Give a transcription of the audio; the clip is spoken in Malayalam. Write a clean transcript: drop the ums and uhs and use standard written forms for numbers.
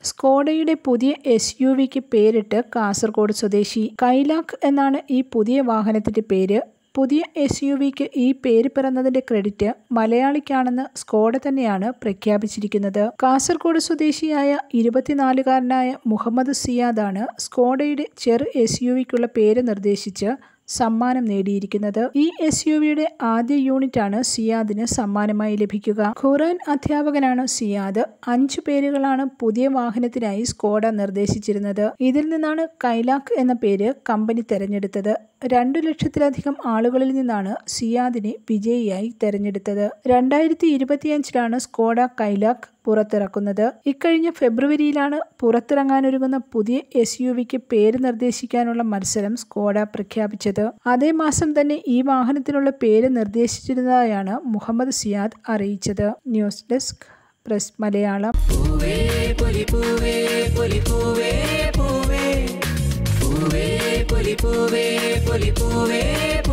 സ്കോഡയുടെ പുതിയ SUVക്ക് പേരിട്ട് കാസർഗോഡ് സ്വദേശി. കൈലാക് എന്നാണ് ഈ പുതിയ വാഹനത്തിന്റെ പേര്. പുതിയ SUVക്ക് ഈ പേര് പിറന്നതിന്റെ ക്രെഡിറ്റ് മലയാളിക്കാണെന്ന് സ്കോഡ തന്നെയാണ് പ്രഖ്യാപിച്ചിരിക്കുന്നത്. കാസർഗോഡ് സ്വദേശിയായ 24-കാരനായ മുഹമ്മദ് സിയാദാണ് സ്കോഡയുടെ ചെറു SUVക്കുള്ള പേര് നിർദ്ദേശിച്ച് സമ്മാനം നേടിയിരിക്കുന്നത്. ഈ SUVയുടെ ആദ്യ യൂണിറ്റാണ് സിയാദിന് സമ്മാനമായി ലഭിക്കുക. ഖുർആൻ അധ്യാപകനാണ് സിയാദ്. 5 പേരുകളാണ് പുതിയ വാഹനത്തിനായി സ്കോഡ നിർദ്ദേശിച്ചിരുന്നത്. ഇതിൽ നിന്നാണ് കൈലാക് എന്ന പേര് കമ്പനി തെരഞ്ഞെടുത്തത്. 2 ലക്ഷത്തിലധികം ആളുകളിൽ നിന്നാണ് സിയാദിനെ വിജയിയായി തെരഞ്ഞെടുത്തത്. 2025-ലാണ് സ്കോഡ കൈലാക് പുറത്തിറക്കുന്നത്. ഇക്കഴിഞ്ഞ ഫെബ്രുവരിയിലാണ് പുറത്തിറങ്ങാനൊരുങ്ങുന്ന പുതിയ SUVക്ക് പേര് നിർദ്ദേശിക്കാനുള്ള മത്സരം സ്കോഡ പ്രഖ്യാപിച്ചത്. അതേ മാസം തന്നെ ഈ വാഹനത്തിനുള്ള പേര് നിർദ്ദേശിച്ചിരുന്നതായാണ് മുഹമ്മദ് സിയാദ് അറിയിച്ചത്. News desk press Malayalam. പൂവേ